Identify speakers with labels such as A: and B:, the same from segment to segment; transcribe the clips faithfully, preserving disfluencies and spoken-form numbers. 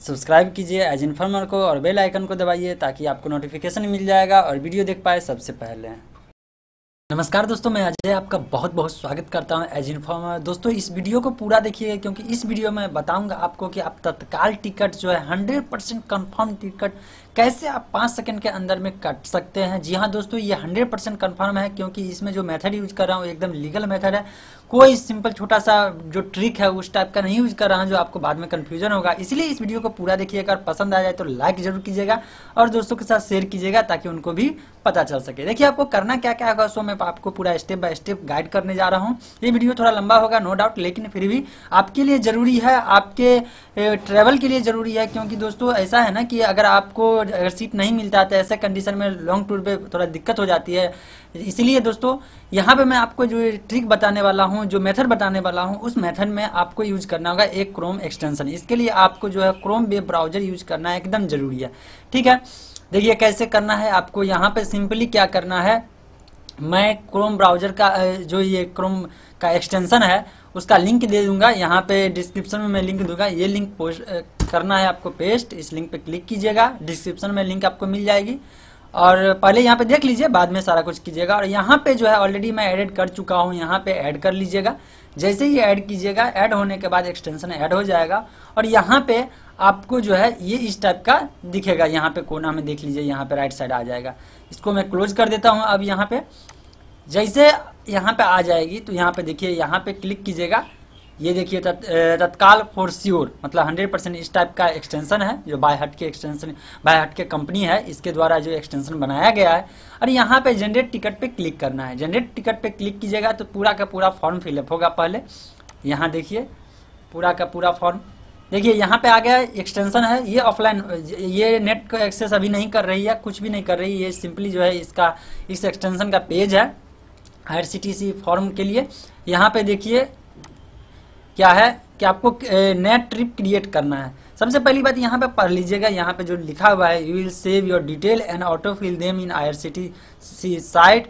A: Subscribe कीजिए as informer को और बेल आइकन को दबाइए ताकि आपको नोटिफिकेशन मिल जाएगा और वीडियो देख पाए सबसे पहले। नमस्कार दोस्तों, मैं अजय आपका बहुत बहुत स्वागत करता हूं एज इन्फॉर्मर। दोस्तों इस वीडियो को पूरा देखिए क्योंकि इस वीडियो में बताऊंगा आपको कि आप तत्काल टिकट जो है हंड्रेड परसेंट कन्फर्म टिकट कैसे आप पाँच सेकंड के अंदर में कट सकते हैं। जी हाँ दोस्तों, ये हंड्रेड परसेंट कन्फर्म है क्योंकि इसमें जो मेथड यूज कर रहा हूँ एकदम लीगल मेथड है। कोई सिंपल छोटा सा जो ट्रिक है उस टाइप का नहीं यूज कर रहा हूँ जो आपको बाद में कन्फ्यूजन होगा। इसलिए इस वीडियो को पूरा देखिएगा, अगर पसंद आ जाए तो लाइक जरूर कीजिएगा और दोस्तों के साथ शेयर कीजिएगा ताकि उनको भी पता चल सके। देखिए आपको करना क्या क्या होगा, सो मैं आपको पूरा स्टेप बाय स्टेप गाइड करने जा रहा हूँ। ये वीडियो थोड़ा लंबा होगा नो डाउट, लेकिन फिर भी आपके लिए जरूरी है, आपके ट्रैवल के लिए जरूरी है। क्योंकि दोस्तों ऐसा है ना कि अगर आपको अगर सीट नहीं मिलता है तो ऐसे कंडीशन में लॉन्ग टूर पे थोड़ा दिक्कत हो जाती है। इसलिए दोस्तों यहाँ पे मैं आपको जो ट्रिक बताने वाला हूँ, जो मेथड बताने वाला हूँ, उस मेथड में आपको यूज करना होगा एक क्रोम एक्सटेंशन। इसके लिए आपको जो है क्रोम वेब ब्राउजर यूज करना है, एकदम जरूरी है। ठीक है, देखिए कैसे करना है आपको। यहाँ पे सिंपली क्या करना है, मैं क्रोम ब्राउजर का जो ये क्रोम का एक्सटेंशन है उसका लिंक दे दूंगा, यहाँ पे डिस्क्रिप्शन में मैं लिंक दूंगा। ये लिंक पोस्ट करना है आपको पेस्ट, इस लिंक पे क्लिक कीजिएगा, डिस्क्रिप्शन में लिंक आपको मिल जाएगी और पहले यहाँ पे देख लीजिए, बाद में सारा कुछ कीजिएगा। और यहाँ पे जो है ऑलरेडी मैं एडिट कर चुका हूँ, यहाँ पे ऐड कर लीजिएगा। जैसे ही ऐड कीजिएगा, ऐड होने के बाद एक्सटेंशन ऐड हो जाएगा और यहाँ पे आपको जो है ये इस टाइप का दिखेगा। यहाँ पे कोना में देख लीजिए, यहाँ पे राइट साइड आ जाएगा। इसको मैं क्लोज कर देता हूँ। अब यहाँ पे जैसे यहाँ पे आ जाएगी तो यहाँ पे देखिए, यहाँ पे क्लिक कीजिएगा। ये देखिए तत्काल फॉर श्योर, मतलब हंड्रेड परसेंट इस टाइप का एक्सटेंशन है जो बाय हट के एक्सटेंशन बाय हट के कंपनी है, इसके द्वारा जो एक्सटेंशन बनाया गया है। और यहाँ पे जनरेट टिकट पे क्लिक करना है। जनरेट टिकट पे क्लिक कीजिएगा तो पूरा का पूरा फॉर्म फिलअप होगा। पहले यहाँ देखिए पूरा का पूरा फॉर्म देखिए, यहाँ पे आ गया एक्सटेंशन है। ये ऑफलाइन, ये नेट को एक्सेस अभी नहीं कर रही है, कुछ भी नहीं कर रही है। ये सिंपली जो है इसका इस एक्सटेंशन का पेज है I R C T C form के लिए। यहाँ पे देखिए क्या है कि आपको नेट ट्रिप क्रिएट करना है। सबसे पहली बात यहाँ पे पढ़ लीजिएगा, यहाँ पे जो लिखा हुआ है, you will save your detail and auto fill them in I R C T C site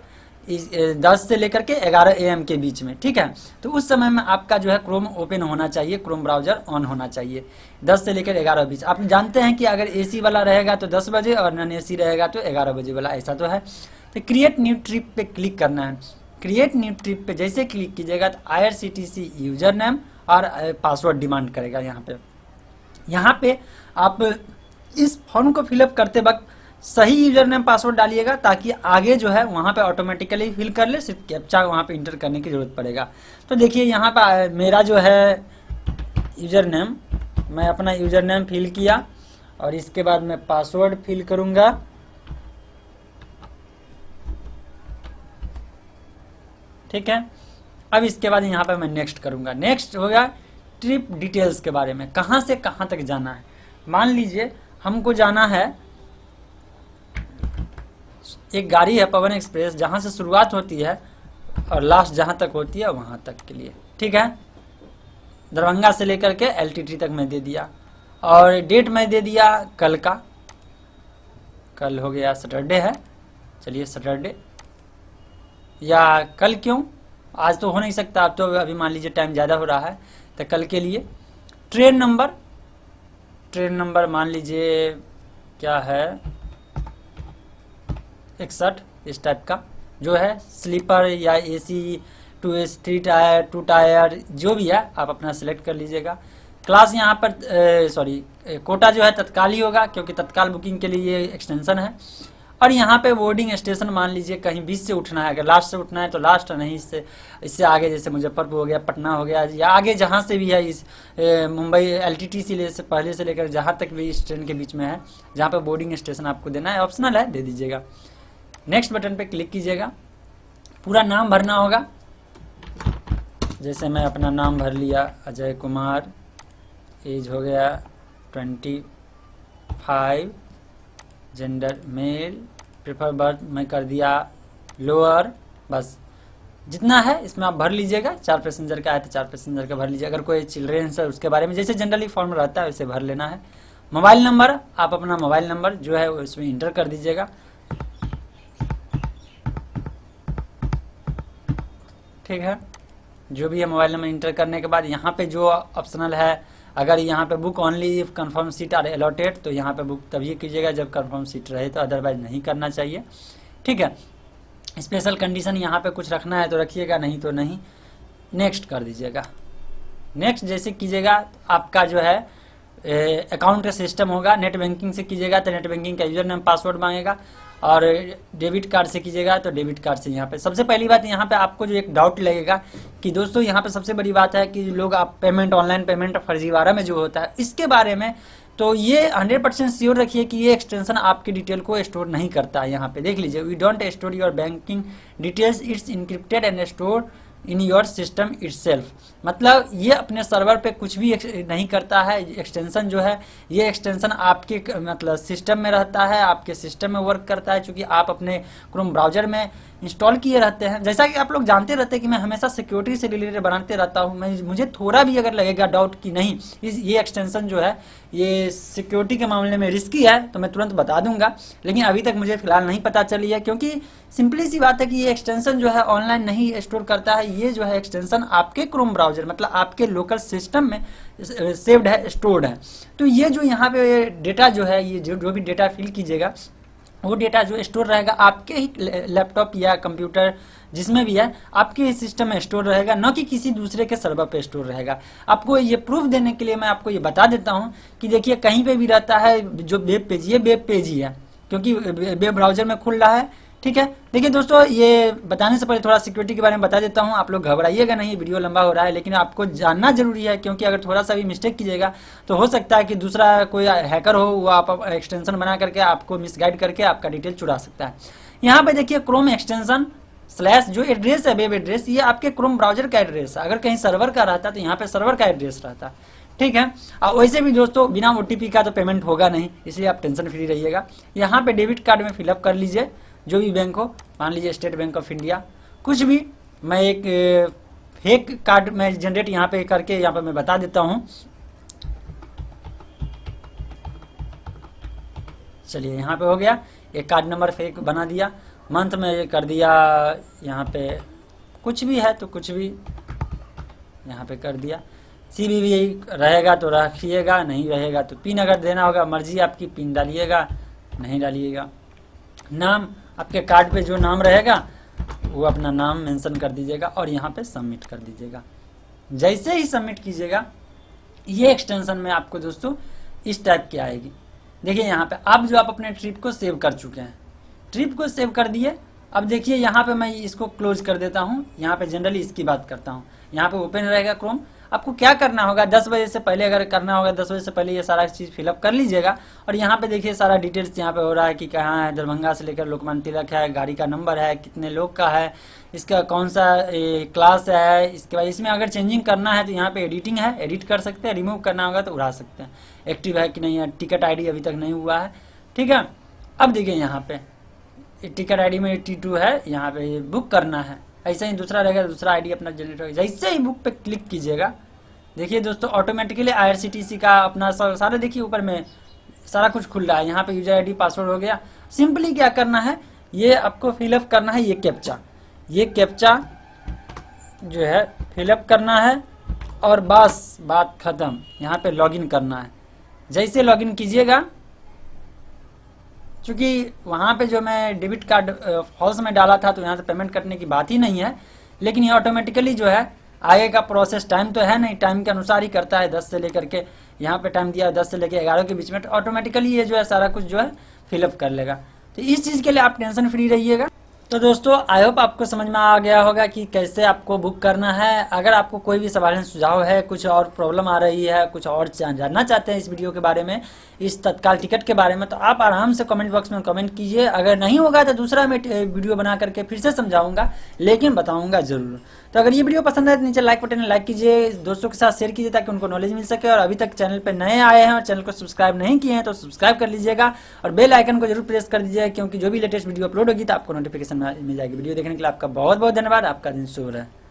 A: दस से लेकर के ग्यारह ए एम के बीच में। ठीक है, तो उस समय में आपका जो है क्रोम ओपन होना चाहिए, क्रोम ब्राउजर ऑन होना चाहिए दस से लेकर ग्यारह बीच। आप जानते हैं कि अगर एसी वाला रहेगा तो दस बजे और नॉन एसी रहेगा तो ग्यारह बजे वाला, ऐसा तो है। तो क्रिएट न्यू ट्रिप पे क्लिक करना है। क्रिएट न्यू ट्रिप पे जैसे क्लिक कीजिएगा तो I R C T C user name और पासवर्ड डिमांड करेगा। यहाँ पे यहाँ पे आप इस फॉर्म को फिलअप करते वक्त सही यूजर नेम पासवर्ड डालिएगा ताकि आगे जो है वहाँ पे ऑटोमेटिकली फिल कर ले, सिर्फ कैप्चा वहाँ पे इंटर करने की जरूरत पड़ेगा। तो देखिए यहाँ पे मेरा जो है यूजर नेम, मैं अपना यूजर नेम फिल किया और इसके बाद मैं पासवर्ड फिल करूँगा। ठीक है, अब इसके बाद यहाँ पे मैं नेक्स्ट करूँगा। नेक्स्ट होगा ट्रिप डिटेल्स के बारे में, कहाँ से कहाँ तक जाना है। मान लीजिए हमको जाना है, एक गाड़ी है पवन एक्सप्रेस, जहाँ से शुरुआत होती है और लास्ट जहाँ तक होती है वहाँ तक के लिए। ठीक है, दरभंगा से लेकर के एल टी टी तक मैं दे दिया और डेट मैं दे दिया कल का। कल हो गया सैटरडे है, चलिए सैटरडे, या कल क्यों, आज तो हो नहीं सकता, अब तो अभी मान लीजिए टाइम ज़्यादा हो रहा है तो कल के लिए। ट्रेन नंबर, ट्रेन नंबर मान लीजिए क्या है इकसठ, इस टाइप का जो है, स्लीपर या AC, two S three tier, two tier, जो भी है आप अपना सेलेक्ट कर लीजिएगा। क्लास यहाँ पर सॉरी कोटा जो है तत्काल ही होगा क्योंकि तत्काल बुकिंग के लिए ये एक्सटेंशन है। और यहाँ पे बोर्डिंग स्टेशन मान लीजिए कहीं बीच से उठना है, अगर लास्ट से उठना है तो लास्ट, नहीं इससे इससे आगे जैसे मुजफ्फरपुर हो गया, पटना हो गया, या आगे जहाँ से भी है इस Mumbai L T T C से पहले से लेकर जहाँ तक भी इस ट्रेन के बीच में है, जहाँ पे बोर्डिंग स्टेशन आपको देना है, ऑप्शनल है, दे दीजिएगा। नेक्स्ट बटन पे क्लिक कीजिएगा। पूरा नाम भरना होगा, जैसे मैं अपना नाम भर लिया अजय कुमार, एज हो गया twenty five, gender male, prefer berth मैं कर दिया लोअर, बस जितना है इसमें आप भर लीजिएगा। चार पैसेंजर का है तो चार पैसेंजर का भर लीजिए, अगर कोई चिल्ड्रेंस है उसके बारे में जैसे जनरली फॉर्म रहता है वैसे भर लेना है। मोबाइल नंबर, आप अपना मोबाइल नंबर जो है उसमें इंटर कर दीजिएगा। ठीक है, जो भी है मोबाइल नंबर इंटर करने के बाद यहाँ पे जो ऑप्शनल है अगर यहाँ पे book only if confirm seat are allotted, तो यहाँ पे बुक तभी कीजिएगा जब कंफर्म सीट रहे, तो अदरवाइज नहीं करना चाहिए। ठीक है, स्पेशल कंडीशन यहाँ पे कुछ रखना है तो रखिएगा, नहीं तो नहीं। नेक्स्ट कर दीजिएगा। नेक्स्ट जैसे कीजिएगा आपका जो है अकाउंट का सिस्टम होगा, नेट बैंकिंग से कीजिएगा तो नेट बैंकिंग का यूजर नेम पासवर्ड मांगेगा, और डेबिट कार्ड से कीजिएगा तो डेबिट कार्ड से। यहाँ पे सबसे पहली बात, यहाँ पे आपको जो एक डाउट लगेगा कि दोस्तों यहाँ पे सबसे बड़ी बात है कि लोग आप पेमेंट, ऑनलाइन पेमेंट फर्जीवाड़ा में जो होता है इसके बारे में, तो ये हंड्रेड परसेंट श्योर रखिए कि ये एक्सटेंशन आपकी डिटेल को स्टोर नहीं करता है। यहाँ पे देख लीजिए, we don't store your banking details, it's encrypted and store in your system itself. मतलब ये अपने सर्वर पे कुछ भी नहीं करता है। एक्सटेंशन जो है, ये एक्सटेंशन आपके मतलब सिस्टम में रहता है, आपके सिस्टम में वर्क करता है, क्योंकि आप अपने क्रोम ब्राउजर में इंस्टॉल किए रहते हैं। जैसा कि आप लोग जानते रहते हैं कि मैं हमेशा सिक्योरिटी से रिलेटेड बनाते रहता हूं। मैं मुझे थोड़ा भी अगर लगेगा डाउट कि नहीं इस ये एक्सटेंशन जो है ये सिक्योरिटी के मामले में रिस्की है, तो मैं तुरंत बता दूंगा, लेकिन अभी तक मुझे फिलहाल नहीं पता चली है, क्योंकि सिंपली सी बात है कि ये एक्सटेंशन जो है ऑनलाइन नहीं स्टोर करता है। ये जो है एक्सटेंशन आपके क्रोम ब्राउजर मतलब आपके लोकल सिस्टम में सेव्ड है, स्टोर्ड है। तो ये जो यहाँ पे डेटा जो है, ये जो जो भी डेटा फिल कीजिएगा वो डेटा जो स्टोर रहेगा आपके ही लैपटॉप या कंप्यूटर जिसमें भी है, आपके ही सिस्टम में स्टोर रहेगा, न कि किसी दूसरे के सर्वर पे स्टोर रहेगा। आपको ये प्रूफ देने के लिए मैं आपको ये बता देता हूँ कि देखिए कहीं पे भी रहता है जो वेब पेज, ये वेब पेज ही है क्योंकि वेब ब्राउजर में खुल रहा है। ठीक है, देखिए दोस्तों, ये बताने से पहले थोड़ा सिक्योरिटी के बारे में बता देता हूँ। आप लोग घबराइएगा नहीं, वीडियो लंबा हो रहा है, लेकिन आपको जानना जरूरी है, क्योंकि अगर थोड़ा सा भी मिस्टेक कीजिएगा तो हो सकता है कि दूसरा कोई हैकर हो, वो आप एक्सटेंशन बना करके आपको मिसगाइड करके आपका डिटेल चुरा सकता है। यहाँ पे देखिए क्रोम एक्सटेंशन स्लैश जो एड्रेस है, वेब एड्रेस, ये आपके क्रोम ब्राउजर का एड्रेस है। अगर कहीं सर्वर का रहता तो यहाँ पे सर्वर का एड्रेस रहता। ठीक है, और वैसे भी दोस्तों बिना ओटीपी का तो पेमेंट होगा नहीं, इसलिए आप टेंशन फ्री रहिएगा। यहाँ पे डेबिट कार्ड में फिलअप कर लीजिए जो भी बैंक हो, मान लीजिए स्टेट बैंक ऑफ इंडिया, कुछ भी। मैं एक फेक कार्ड में जनरेट यहाँ पे करके यहाँ पे मैं बता देता हूँ। चलिए, यहाँ पे हो गया, एक कार्ड नंबर फेक बना दिया, मंथ में ये कर दिया, यहाँ पे कुछ भी है तो कुछ भी यहाँ पे कर दिया। सी बी वी रहेगा तो रखिएगा, नहीं रहेगा तो पिन अगर देना होगा मर्जी आपकी, पिन डालिएगा नहीं डालिएगा। नाम आपके कार्ड पे जो नाम रहेगा वो अपना नाम मेंशन कर दीजिएगा और यहाँ पे सबमिट कर दीजिएगा। जैसे ही सबमिट कीजिएगा ये एक्सटेंशन में आपको दोस्तों इस टाइप की आएगी। देखिए यहाँ पे अब जो आप अपने ट्रिप को सेव कर चुके हैं, ट्रिप को सेव कर दिए। अब देखिए यहाँ पे मैं इसको क्लोज कर देता हूँ। यहाँ पे जनरली इसकी बात करता हूँ, यहाँ पे ओपन रहेगा क्रोम। आपको क्या करना होगा, दस बजे से पहले अगर करना होगा, दस बजे से पहले ये सारा चीज़ फिलअप कर लीजिएगा। और यहाँ पे देखिए सारा डिटेल्स यहाँ पे हो रहा है कि कहाँ है, दरभंगा से लेकर लोकमान्य तिलक है, गाड़ी का नंबर है, कितने लोग का है, इसका कौन सा ए, क्लास है। इसके बाद इसमें अगर चेंजिंग करना है तो यहाँ पे एडिटिंग है, एडिट कर सकते हैं, रिमूव करना होगा तो उड़ा सकते हैं। एक्टिव है कि नहीं है, टिकट आई डी अभी तक नहीं हुआ है। ठीक है, अब देखिए यहाँ पे टिकट आई डी में एट्टी टू है, यहाँ पे बुक करना है। ऐसा ही दूसरा रहेगा, दूसरा आईडी अपना जनरेट होगा। जैसे ही बुक पे क्लिक कीजिएगा, देखिए दोस्तों automatically I R C T C का अपना सारा देखिए ऊपर में सारा कुछ खुल रहा है। यहाँ पे यूजर आईडी पासवर्ड हो गया। सिंपली क्या करना है, ये आपको फिलअप करना है, ये कैप्चा, ये कैप्चा जो है फिलअप करना है और बस बात खत्म। यहाँ पे लॉगिन करना है। जैसे लॉगिन कीजिएगा, क्योंकि वहाँ पे जो मैं डेबिट कार्ड फॉल्स में डाला था तो यहाँ से पेमेंट करने की बात ही नहीं है, लेकिन ये ऑटोमेटिकली जो है आगे का प्रोसेस, टाइम तो है नहीं, टाइम के अनुसार ही करता है। दस से लेकर के यहाँ पे टाइम दिया है दस से लेकर ग्यारह के बीच में, तो ऑटोमेटिकली ये जो है सारा कुछ जो है फिलअप कर लेगा। तो इस चीज़ के लिए आप टेंशन फ्री रहिएगा। तो दोस्तों आई होप आपको समझ में आ गया होगा कि कैसे आपको बुक करना है। अगर आपको कोई भी सवाल सुझाव है, कुछ और प्रॉब्लम आ रही है, कुछ और जानना चाहते हैं इस वीडियो के बारे में, इस तत्काल टिकट के बारे में, तो आप आराम से कमेंट बॉक्स में कमेंट कीजिए। अगर नहीं होगा तो दूसरा मैं वीडियो बना करके फिर से समझाऊंगा, लेकिन बताऊंगा जरूर। तो अगर ये वीडियो पसंद है तो नीचे लाइक बटन लाइक कीजिए, दोस्तों के साथ शेयर कीजिए ताकि उनको नॉलेज मिल सके। और अभी तक चैनल पर नए आए हैं और चैनल को सब्सक्राइब नहीं किए हैं तो सब्सक्राइब कर लीजिएगा और बेल आइकन को जरूर प्रेस कर दीजिएगा, क्योंकि जो भी लेटेस्ट वीडियो अपलोड होगी तो आपको नोटिफिकेशन मिल जाएगी। वीडियो देखने के लिए आपका बहुत बहुत धन्यवाद। आपका दिन शुभ रहे।